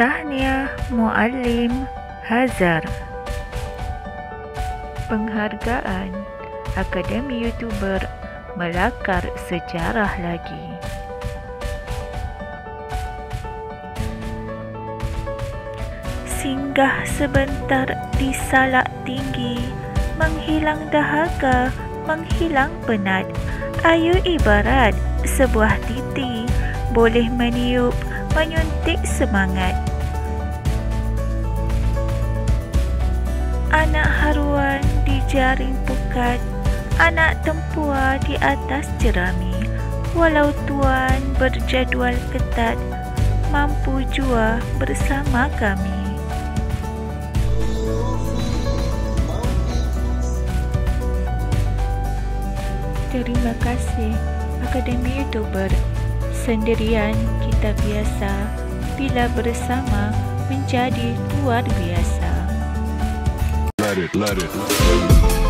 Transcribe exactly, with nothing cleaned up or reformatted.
Tahniah Muallim Hazar. Penghargaan Akademi YouTuber melakar sejarah lagi. Singgah sebentar di Salak Tinggi, menghilang dahaga, menghilang penat. Ayu ibarat sebuah titi, boleh meniup, menyuntik semangat. Anak haruan di jaring pukat, anak tempua di atas jerami. Walau tuan berjadual ketat, mampu jua bersama kami. Terima kasih Akademi YouTuber. Sendirian kita biasa, bila bersama menjadi luar biasa. Let it, let it.